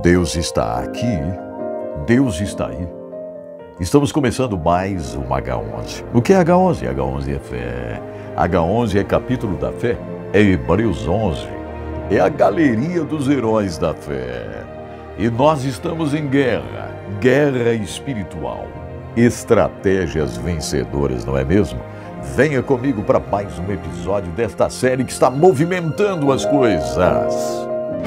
Deus está aqui, Deus está aí. Estamos começando mais um H11. O que é H11? H11 é fé. H11 é capítulo da fé. É Hebreus 11. É a galeria dos heróis da fé. E nós estamos em guerra. Guerra espiritual. Estratégias vencedoras, não é mesmo? Venha comigo para mais um episódio desta série que está movimentando as coisas.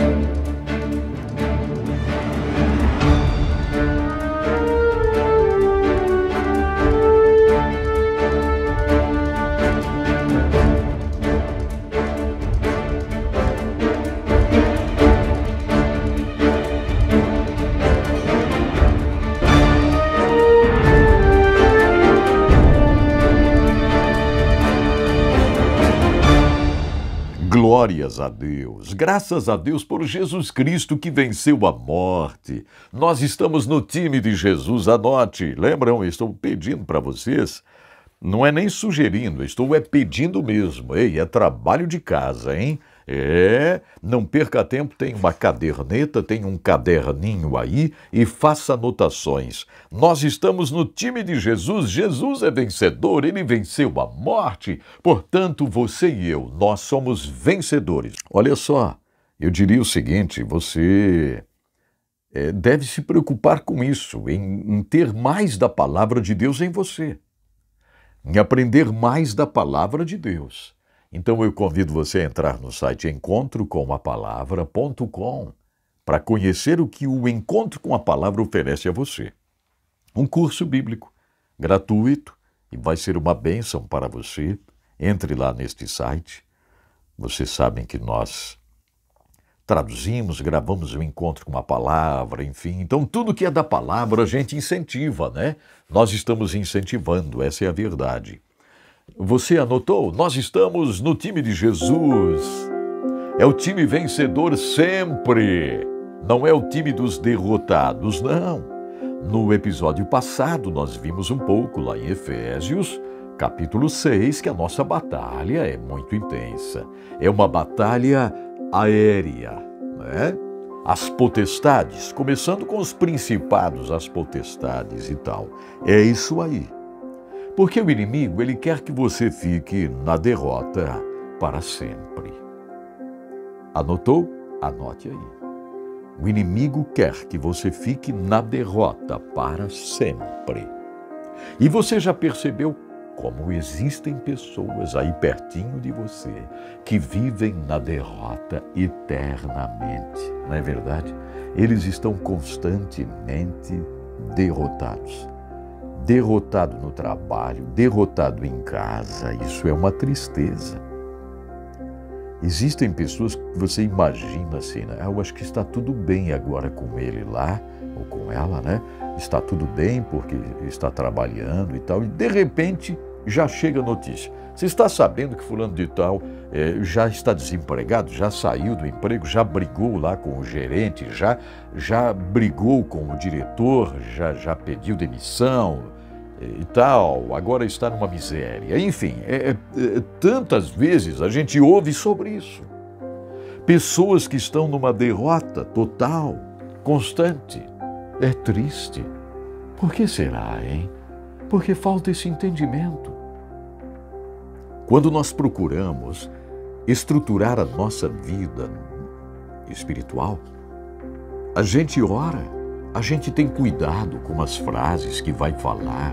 Glórias a Deus, graças a Deus por Jesus Cristo que venceu a morte. Nós estamos no time de Jesus, anote. Lembram, eu estou pedindo para vocês, não é nem sugerindo, estou pedindo mesmo. Ei, é trabalho de casa, hein? Não perca tempo, tem uma caderneta, tem um caderninho aí e faça anotações. Nós estamos no time de Jesus, Jesus é vencedor, ele venceu a morte, portanto você e eu, nós somos vencedores. Olha só, eu diria o seguinte, você deve se preocupar com isso, em ter mais da palavra de Deus em você, em aprender mais da palavra de Deus. Então eu convido você a entrar no site encontrocomapalavra.com para conhecer o que o Encontro com a Palavra oferece a você. Um curso bíblico gratuito e vai ser uma bênção para você. Entre lá neste site. Vocês sabem que nós traduzimos, gravamos o Encontro com a Palavra, enfim. Então tudo que é da palavra a gente incentiva, né? Nós estamos incentivando, essa é a verdade. Você anotou? Nós estamos no time de Jesus. É o time vencedor sempre. Não é o time dos derrotados, não. No episódio passado, nós vimos um pouco lá em Efésios, capítulo 6, que a nossa batalha é muito intensa. É uma batalha aérea, né? As potestades, começando com os principados, as potestades e tal. É isso aí. Porque o inimigo, ele quer que você fique na derrota para sempre. Anotou? Anote aí. O inimigo quer que você fique na derrota para sempre. E você já percebeu como existem pessoas aí pertinho de você que vivem na derrota eternamente, não é verdade? Eles estão constantemente derrotados. Derrotado no trabalho, derrotado em casa, isso é uma tristeza. Existem pessoas que você imagina assim, né? Eu acho que está tudo bem agora com ele lá, ou com ela, né? Está tudo bem porque está trabalhando e tal, e de repente já chega a notícia. Você está sabendo que fulano de tal já está desempregado, já saiu do emprego, já brigou lá com o gerente, já brigou com o diretor, já pediu demissão e tal, agora está numa miséria. Enfim, tantas vezes a gente ouve sobre isso. Pessoas que estão numa derrota total, constante. É triste. Por que será, hein? Porque falta esse entendimento. Quando nós procuramos estruturar a nossa vida espiritual, a gente ora, a gente tem cuidado com as frases que vai falar,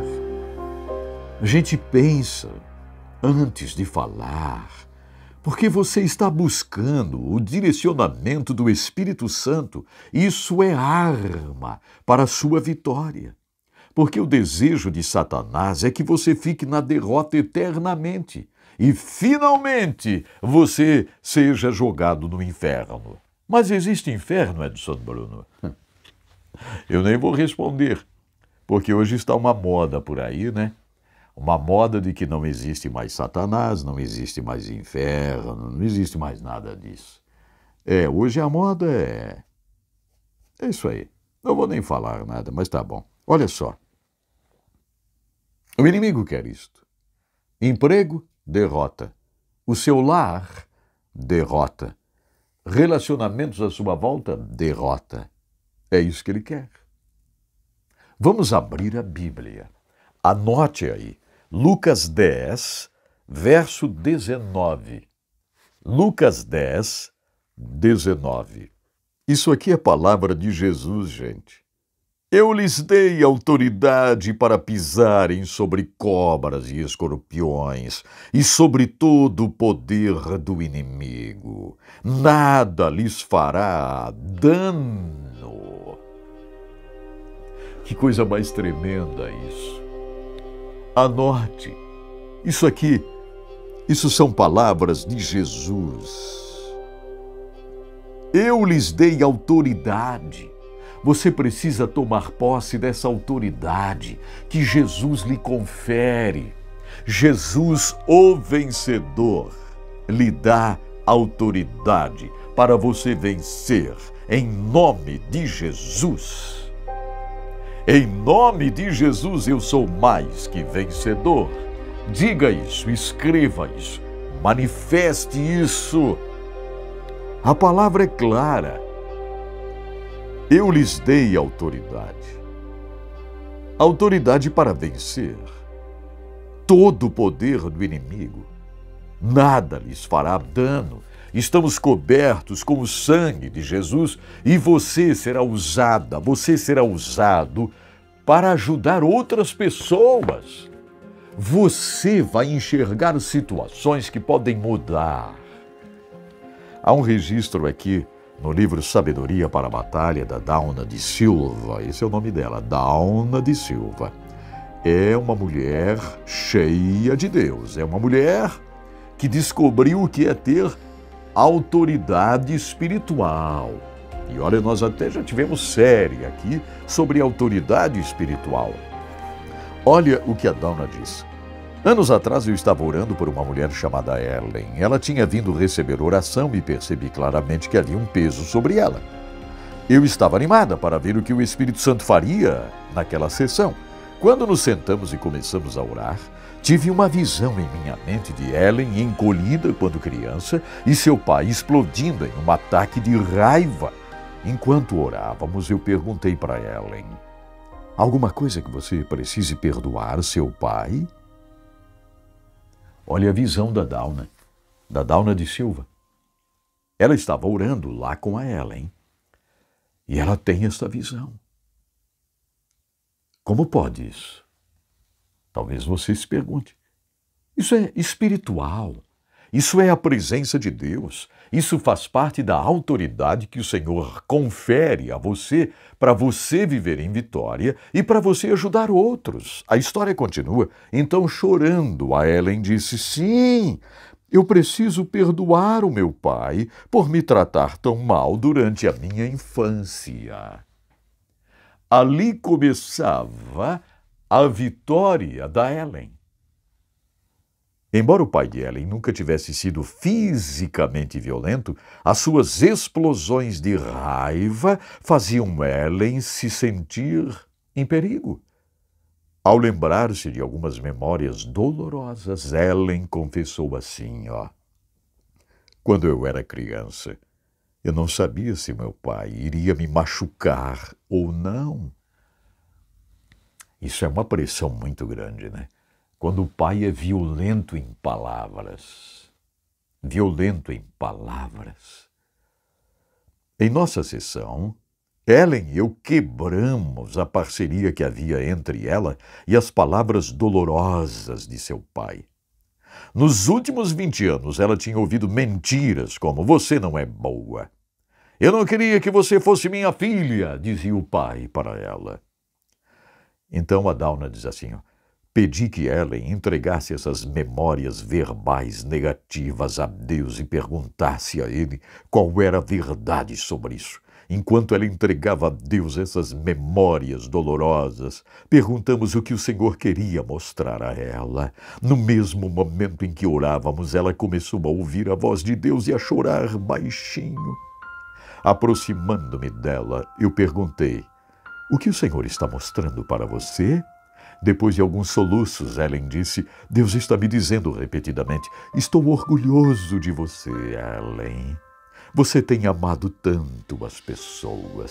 a gente pensa antes de falar, porque você está buscando o direcionamento do Espírito Santo. Isso é arma para a sua vitória. Porque o desejo de Satanás é que você fique na derrota eternamente e, finalmente, você seja jogado no inferno. Mas existe inferno, Edson Bruno? Eu nem vou responder, porque hoje está uma moda por aí, né? Uma moda de que não existe mais Satanás, não existe mais inferno, não existe mais nada disso. Hoje a moda é isso aí. Não vou nem falar nada, mas tá bom. Olha só. O inimigo quer isto. Emprego, derrota. O seu lar, derrota. Relacionamentos à sua volta, derrota. É isso que ele quer. Vamos abrir a Bíblia. Anote aí. Lucas 10, verso 19. Lucas 10, 19. Isso aqui é palavra de Jesus, gente. Eu lhes dei autoridade para pisarem sobre cobras e escorpiões e sobre todo o poder do inimigo. Nada lhes fará dano. Que coisa mais tremenda isso. Anote. Isso são palavras de Jesus. Eu lhes dei autoridade. Você precisa tomar posse dessa autoridade que Jesus lhe confere. Jesus, o vencedor, lhe dá autoridade para você vencer em nome de Jesus. Em nome de Jesus eu sou mais que vencedor. Diga isso, escreva isso, manifeste isso. A palavra é clara. Eu lhes dei autoridade. Autoridade para vencer todo o poder do inimigo. Nada lhes fará dano. Estamos cobertos com o sangue de Jesus e você será usado para ajudar outras pessoas. Você vai enxergar situações que podem mudar. Há um registro aqui no livro Sabedoria para a Batalha, da Dawna de Silva. Esse é o nome dela, Dawna de Silva. É uma mulher cheia de Deus. É uma mulher que descobriu o que é ter autoridade espiritual. E olha, nós até já tivemos série aqui sobre autoridade espiritual. Olha o que a Dawna diz. Anos atrás eu estava orando por uma mulher chamada Ellen. Ela tinha vindo receber oração e percebi claramente que havia um peso sobre ela. Eu estava animada para ver o que o Espírito Santo faria naquela sessão. Quando nos sentamos e começamos a orar, tive uma visão em minha mente de Ellen encolhida quando criança e seu pai explodindo em um ataque de raiva. Enquanto orávamos, eu perguntei para Ellen: alguma coisa que você precise perdoar seu pai? Olha a visão da Dawna de Silva. Ela estava orando lá com a Ellen. E ela tem esta visão. Como pode isso? Talvez você se pergunte. Isso é espiritual. Isso é a presença de Deus. Isso faz parte da autoridade que o Senhor confere a você para você viver em vitória e para você ajudar outros. A história continua. Então, chorando, a Ellen disse: sim, eu preciso perdoar o meu pai por me tratar tão mal durante a minha infância. Ali começava a vitória da Ellen. Embora o pai de Ellen nunca tivesse sido fisicamente violento, as suas explosões de raiva faziam Ellen se sentir em perigo. Ao lembrar-se de algumas memórias dolorosas, Ellen confessou assim, quando eu era criança, eu não sabia se meu pai iria me machucar ou não. Isso é uma pressão muito grande, né? Quando o pai é violento em palavras. Violento em palavras. Em nossa sessão, Ellen e eu quebramos a parceria que havia entre ela e as palavras dolorosas de seu pai. Nos últimos 20 anos, ela tinha ouvido mentiras como: você não é boa. Eu não queria que você fosse minha filha, dizia o pai para ela. Então a Dawna diz assim, pedi que Ellen entregasse essas memórias verbais negativas a Deus e perguntasse a Ele qual era a verdade sobre isso. Enquanto ela entregava a Deus essas memórias dolorosas, perguntamos o que o Senhor queria mostrar a ela. No mesmo momento em que orávamos, ela começou a ouvir a voz de Deus e a chorar baixinho. Aproximando-me dela, eu perguntei: o que o Senhor está mostrando para você? Depois de alguns soluços, Ellen disse: Deus está me dizendo repetidamente: estou orgulhoso de você, Ellen. Você tem amado tanto as pessoas.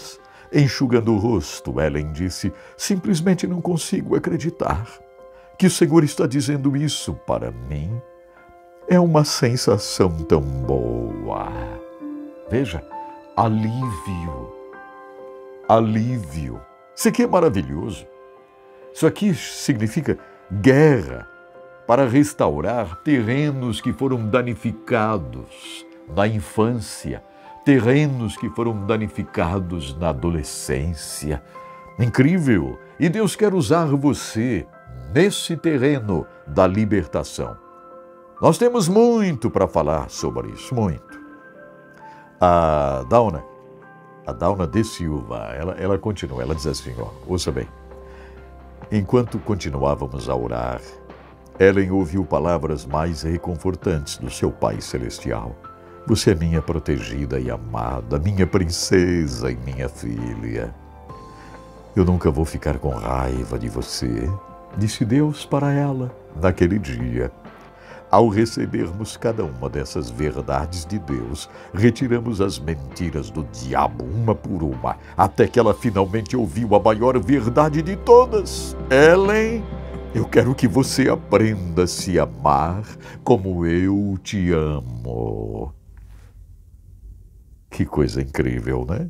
Enxugando o rosto, Ellen disse: simplesmente não consigo acreditar que o Senhor está dizendo isso para mim. É uma sensação tão boa. Veja, alívio. Alívio. Isso aqui é maravilhoso. Isso aqui significa guerra para restaurar terrenos que foram danificados na infância, terrenos que foram danificados na adolescência. Incrível! E Deus quer usar você nesse terreno da libertação. Nós temos muito para falar sobre isso, muito. A Dauna de Silva, ela continua, ela diz assim, ouça bem. Enquanto continuávamos a orar, Ellen ouviu palavras mais reconfortantes do seu Pai Celestial. Você é minha protegida e amada, minha princesa e minha filha. Eu nunca vou ficar com raiva de você, disse Deus para ela naquele dia. Ao recebermos cada uma dessas verdades de Deus, retiramos as mentiras do diabo uma por uma, até que ela finalmente ouviu a maior verdade de todas. Ellen, eu quero que você aprenda a se amar como eu te amo. Que coisa incrível, né?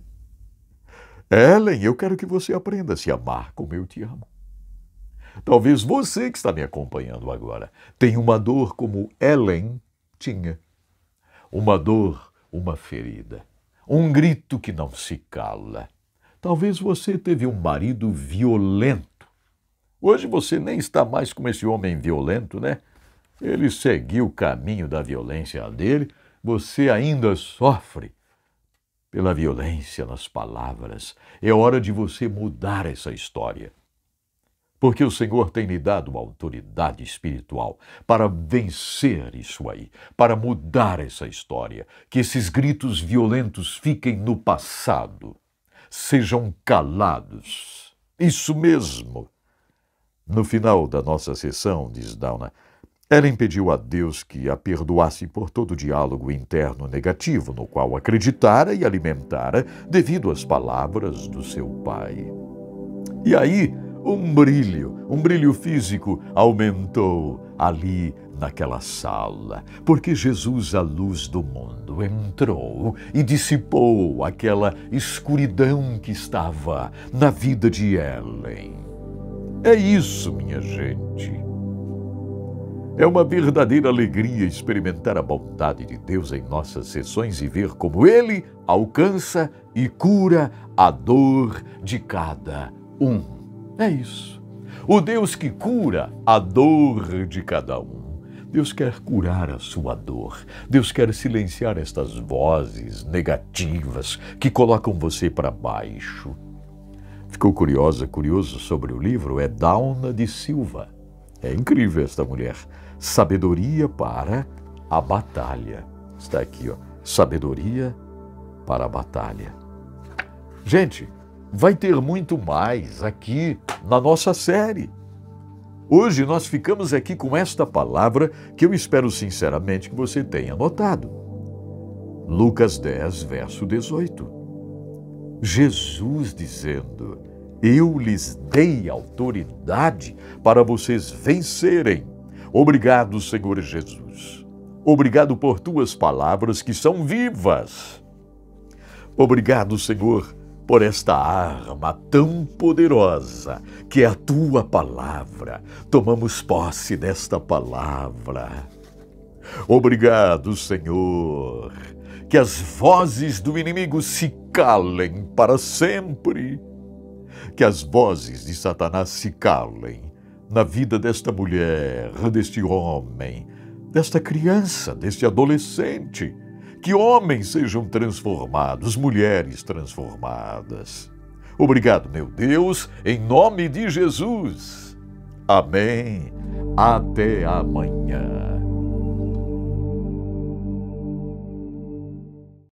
Ellen, eu quero que você aprenda a se amar como eu te amo. Talvez você que está me acompanhando agora tenha uma dor como Ellen tinha. Uma dor, uma ferida, um grito que não se cala. Talvez você teve um marido violento. Hoje você nem está mais como esse homem violento, né? Ele seguiu o caminho da violência dele. Você ainda sofre pela violência nas palavras. É hora de você mudar essa história. Porque o Senhor tem lhe dado uma autoridade espiritual para vencer isso aí, para mudar essa história, que esses gritos violentos fiquem no passado, sejam calados. Isso mesmo. No final da nossa sessão, diz Dauna, Ellen pediu a Deus que a perdoasse por todo o diálogo interno negativo no qual acreditara e alimentara devido às palavras do seu pai. E aí, um brilho físico aumentou ali naquela sala, porque Jesus, a luz do mundo, entrou e dissipou aquela escuridão que estava na vida de Ellen. É isso, minha gente. É uma verdadeira alegria experimentar a bondade de Deus em nossas sessões e ver como Ele alcança e cura a dor de cada um. É isso. O Deus que cura a dor de cada um. Deus quer curar a sua dor. Deus quer silenciar estas vozes negativas que colocam você para baixo. Ficou curioso sobre o livro? É Dauna de Silva. É incrível esta mulher. Sabedoria para a batalha. Está aqui, ó. Sabedoria para a batalha. Gente, vai ter muito mais aqui na nossa série. Hoje nós ficamos aqui com esta palavra que eu espero sinceramente que você tenha notado. Lucas 10, verso 18. Jesus dizendo: eu lhes dei autoridade para vocês vencerem. Obrigado, Senhor Jesus. Obrigado por tuas palavras que são vivas. Obrigado, Senhor, por esta arma tão poderosa que é a tua palavra. Tomamos posse desta palavra. Obrigado, Senhor, que as vozes do inimigo se calem para sempre. Que as vozes de Satanás se calem na vida desta mulher, deste homem, desta criança, deste adolescente. Que homens sejam transformados, mulheres transformadas. Obrigado, meu Deus, em nome de Jesus. Amém. Até amanhã.